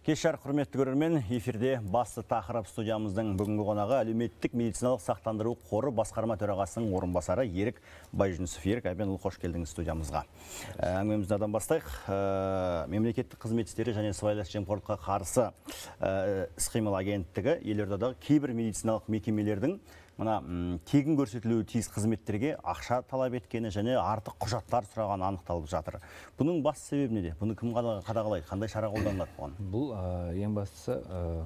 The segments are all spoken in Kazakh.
Кешар құрметті көрермен, эфирде басты тақырып студиямыздың бүгінгі қонағы әлеуметтік медициналық сақтандыру қоры басқарма төрағасының орынбасары Ерік Байжүнісов. Ерік Айбенұлы, қош келдіңіз студиямызға. Әңгімемізді адан бастайық. Мемлекеттік қызмет істері және сыбайлас жемқорлыққа қарсы іс-қимыл агенттігі елордадағы кейбір медициналық мекемелердің тегін көрсетілуі тиіс қызметтерге ақша талап еткені және артық құжаттар сұраған анықталып жатыр. Бұның басты себебі неде? Бұны кім қадағалайды? Қандай шара қолданылады бұған? Бұл ең бастысы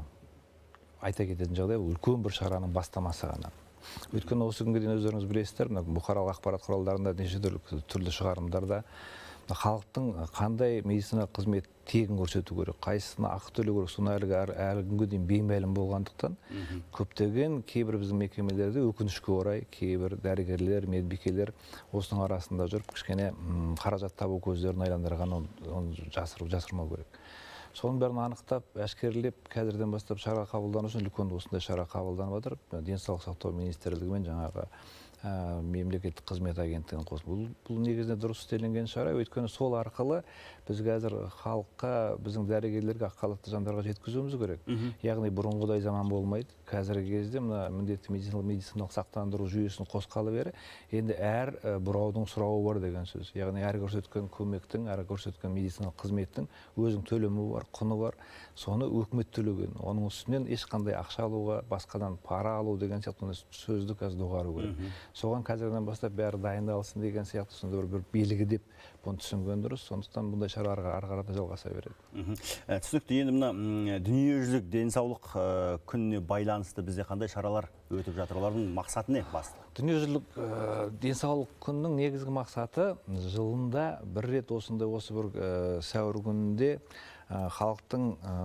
айта кететін жағдай, үлкен бір шараның бастамасы ғана. Өйткені осы күнге дейін өздеріңіз білесіздер, бұқаралық ақпарат құралдарында неше түрлі шығарымдарда халықтың қандай медициналық қызмет тегін көрсету керек, қайсысына ақы төлеу керек, соны әлі күнге дейін беймәлім болғандықтан көптеген кейбір біздің мекемелерде өкінішке орай кейбір дәрігерлер, медбикелер осының арасында жүріп кішкене қаражат табу көздерін айландырған, оны жасырмау керек. Соның бәрін анықтап, әшкерелеп, қазірден бастап шара қабылдану үшін үлкен осындай шара қабылданып жатыр. Денсаулық сақтау министрлігімен жаңағы мемлекеттік қызмет агенттігін қосып. Бұл негізінде дұрыс істелінген шара, өйткені сол арқылы біз қазір халыққа, біздің дәрігерлерге, ақ халықты жандарға жеткізуіміз керек. Яғни бұрынғыдай заман болмайды. Қазіргі кезде міндетті медициналық сақтандыру жүйесін қосқалы бері енді әр бұраудың сұрауы бар деген сөз. Яғни әр көрсеткен көмектің, әр көрсеткен медициналық қызметтің өзінің төлемі бар, құны бар. Соны өкімет төлеген. Оның үстінен ешқандай ақша алуға, басқадан пара алу деген сияқты сөзді қазір доғару керек. Соған қазірден бастап бәрі дайындалсын деген сияқты сонда бір белгі деп бұны түсінген дұрыс. Сондықтан бұндай шара ары қарата жалғаса береді. Түсінікті. Енді мына дүниежүзілік денсаулық күніне байланысты бізде қандай шаралар өтіп жатыр? Олардың мақсаты не басты? Дүниежүзілік денсаулық күнінің негізгі мақсаты жылында бір рет осындай осы бір сәуір күнінде халықтың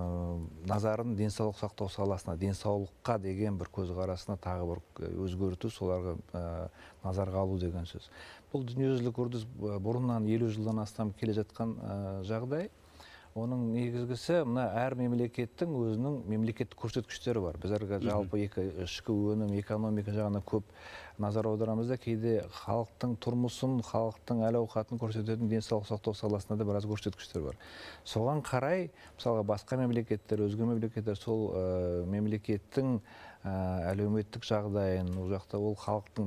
назарын денсаулық сақтау саласына, денсаулыққа деген бір көзқарасына тағы бір өзгерту, соларға назарға алу деген сөз. Бұл дүниежүзілік үрдіс бұрыннан 50 жылдан астам келе жатқан жағдай. Оның негізгісі әр мемлекеттің өзінің мемлекеттік көрсеткіштері бар. Біздерге жалпы ішкі өнім, экономика жағына көп назар аударамыз да, кейде халықтың тұрмысын, халықтың әл-ауқатын көрсететін денсаулық сақтау саласында да біраз көрсеткіштер бар. Соған қарай, мысалға басқа мемлекеттер, өзге мемлекеттер сол мемлекеттің әлеуметтік жағдайын, ол жақта ол халықтың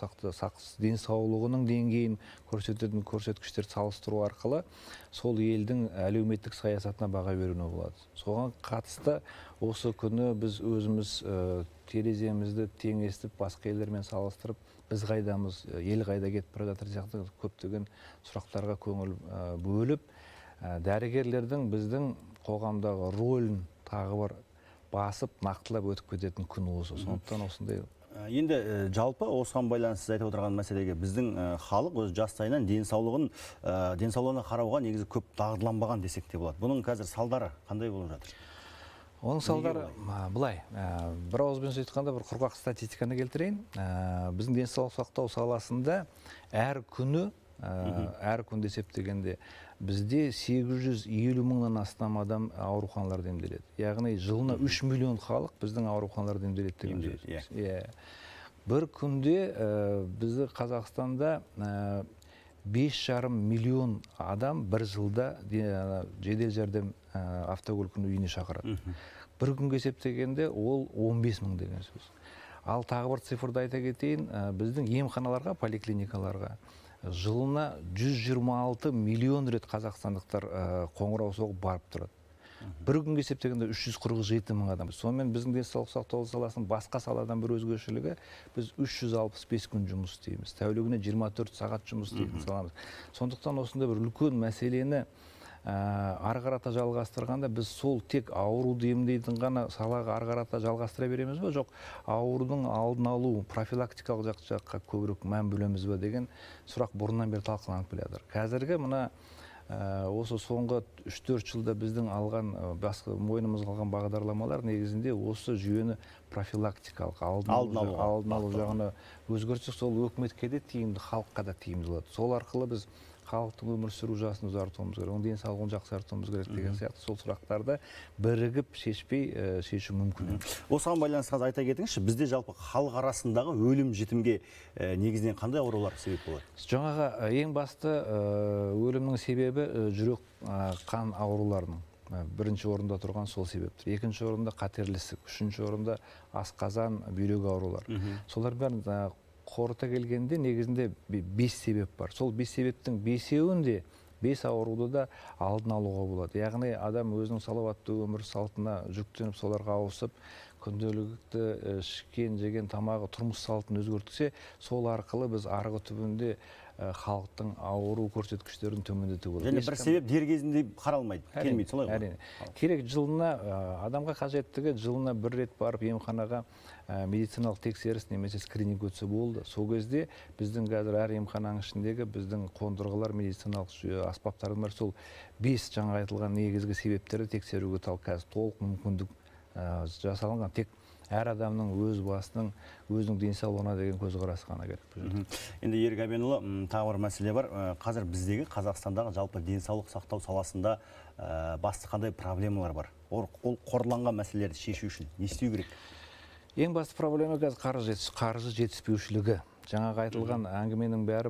денсаулығының деңгейін көрсететін көрсеткіштерді салыстыру арқылы сол елдің әлеуметтік саясатына баға беруіне болады. Соған қатысты осы күні біз өзіміз тереземізді теңестіп, басқа елдермен салыстырып, біз қайдамыз, ел қайда кетіп бара жатыр сияқты көптеген сұрақтарға көңіл бөліп, дәрігерлердің біздің қоғамдағы рөлін тағы бір басып, нақтылап өтіп кететін күн осы. Сондықтан осындай. Енді жалпы осыған байланысты айтып отырған мәселеге біздің халық өз жастайынан денсаулығына қарауға негізі көп дағдыланбаған десек те болады. Бұның қазір салдары қандай болып жатыр? Оның салдары былай, бір ауызбен сөйтқанда бір құрғақ статистиканы келтірейін. Біздің денсаулық сақтау саласында әр күн есептегенде бізде 850 мыңнан астам адам ауруханаларда емделеді. Яғни жылына 3 миллион халық біздің ауруханаларда емделеді деген сөз. Бір күнде бізді Қазақстанда 5,5 миллион адам бір жылда жедел жәрдем автокөлігін үйіне шақырады. Бір күнге есептегенде ол 15 мың деген сөз. Ал тағы бір цифрды айта кетейін, біздің емханаларға, поликлиникаларға жылына 126 миллион рет қазақстандықтар қоңырау соғып барып тұрады. Бір күнге есептегенде 347 мың адам. Сонымен біздің денсаулық сақтау саласының басқа саладан бір өзгешелігі, біз 365 күн жұмыс істейміз. Тәулігіне 24 сағат жұмыс істейтін саламыз. Сондықтан осында бір үлкен мәселені ары қарата жалғастырғанда біз сол тек ауруды емдейтін ғана салаға ары қарата жалғастыра береміз бе, жоқ аурудың алдын алу, профилактикалық жаққа көбірек мән бөлеміз бе деген сұрақ бұрыннан бері талқыланып келе жатыр. Қазіргі осы соңғы 3-4 жылда біздің алған, мойнымызға алған бағдарламалар негізінде осы жүйені профилактикалық алдын алу жағына өзгертсек, сол өкіметке де тиімді, халыққа да тиімді болады. Сол арқылы біз халықтың өмір сүру жасын ұзартуымыз керек, оның денсаулығын жақсартуымыз керек деген сияқты сол сұрақтарды бірігіп шешу мүмкін. Осыған байланысты айта кетіңізші, бізде жалпы халық арасындағы өлім жітімге негізінен қандай аурулар себеп болады? Жаңағы ең басты өлімнің себебі жүрек қан ауруларының. Бірінші орында тұрған сол себептер. Екінші орында қатерлі ісік, үшінші орында асқазан, бүйрек аурулар. Солар бәрін қорыта келгенде негізінде 5 себеп бар. Сол 5 себептің 5-еуінде 5 ауруды да алдын алуға болады. Яғни адам өзінің салауатты өмір салтына жүктеніп, соларға ауысып, күнделікті ішкен, жеген тамағы, тұрмыс салтын өзгертсе, сол арқылы біз арғы түбінде халықтың ауру көрсеткіштерін төмендетуге болады. Және бір себеп дер кезінде қаралмайды, келмейді, солай ғой? Әрине. Керек жылына, адамға қажеттігі жылына бір рет барып емханаға медициналық тексеріс немесе скрининг өтсе болды. Сол кезде біздің қазір әр емхананың ішіндегі біздің қондырғылар, медициналық аспаптардың бар, сол 5 жаңа айтылған негізгі себептерді тексеруге қазір толық мүмкіндік жасалынған. Тек әр адамның өз басының, өзінің денсаулығына деген көзқарасы ғана керек. Енді Ерік Әбенұлы, тағы бір мәселе бар. Қазір біздегі Қазақстандағы жалпы денсаулық сақтау саласында басты қандай проблемалар бар? Ол қорланған мәселелерді шешу үшін не істеу керек? Ең басты проблема қазір қаржы жетіспеушілігі. Жаңағы айтылған әңгіменің бәрі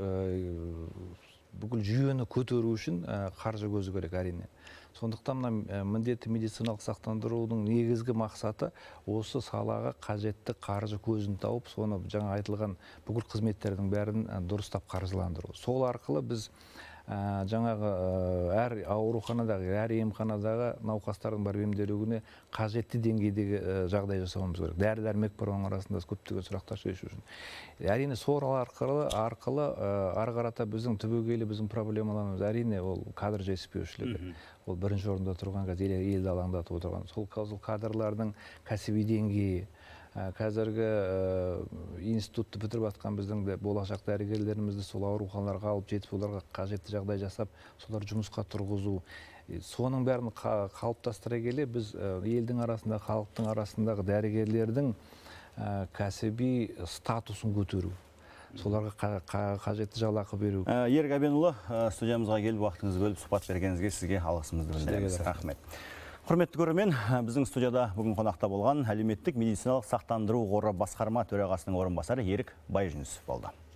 бүкіл жүйені көтеру үшін қаржы көзі керек, әрине. Сондықтан міндетті медициналық сақтандырудың негізгі мақсаты осы салаға қажетті қаржы көзін тауып, соны жаңа айтылған бүкіл қызметтердің бәрін дұрыстап қаржыландыру. Сол арқылы біз жаңағы әр ауруханадағы, әр емханадағы науқастардың бар емделуіне қажетті деңгейдегі жағдай жасауымыз керек. Дәрі-дәрмек бар, оның арасында көптеген сұрақтар шешу үшін. Әрине сол арқылы ары қарата біздің түбегейлі біздің проблемаларымыз әрине ол кадр жетіспеушілігі. Ол бірінші орында тұрған, елді алаңдатып отырған. Сол кадрлардың кәсіби деңгейі, қазіргі институтты бітіріп атқан біздің болашақ дәрігерлерімізді сол ауруханаларға алып жетіп, оларға қажетті жағдай жасап, солар жұмысқа тұрғызу. Соның бәрін қалыптастыра келе, біз елдің арасында, халықтың арасындағы дәрігерлердің кәсіби статусын көтеру. Соларға қажетті жалақы беру. Ерік Әбенұлы, студиямызға келіп, уақытыңызды бөліп сұхбат бергеніңізге сізге алғысымызды білдіреміз. Рахмет. Құрметті көрермен, біздің студияда бүгін қонақта болған әлеуметтік медициналық сақтандыру қоры басқарма төрағасының орынбасары Ерік Байжүнісов болды.